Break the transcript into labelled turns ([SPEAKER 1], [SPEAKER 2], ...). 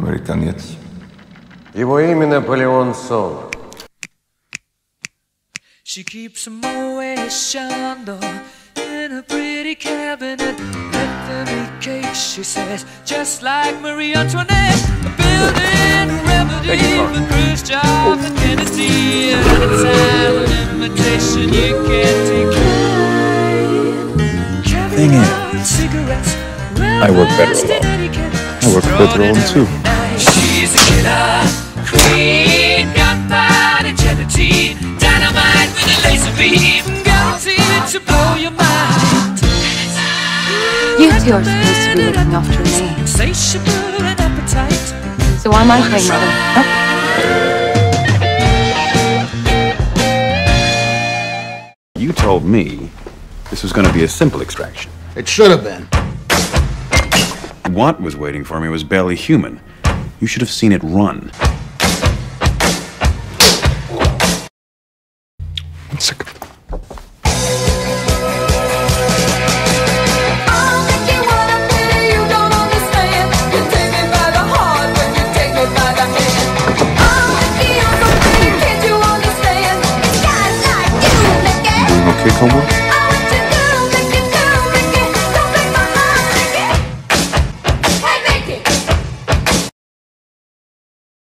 [SPEAKER 1] Американец.
[SPEAKER 2] Его имя Наполеон Соло.
[SPEAKER 3] She keeps a Moet Chandon in a pretty cabinet. Let them eat cake, she says, just like Marie Antoinette. Building a remedy for Khrushchev and Kennedy. And it's an invitation you can't decline.
[SPEAKER 4] Thing is, I work better alone. I work better alone too.
[SPEAKER 3] She's a killer queen, gunpowder gelatine, dynamite with a laser beam, guaranteed to blow your mind.
[SPEAKER 5] You two are supposed to be looking after me.
[SPEAKER 3] Insatiable and appetite.
[SPEAKER 5] So why am I playing mother?
[SPEAKER 4] You told me this was going to be a simple extraction.
[SPEAKER 6] It should have been.
[SPEAKER 4] What was waiting for me was barely human. You should have seen it run. I'm sick of it.
[SPEAKER 1] Okay, cowboy?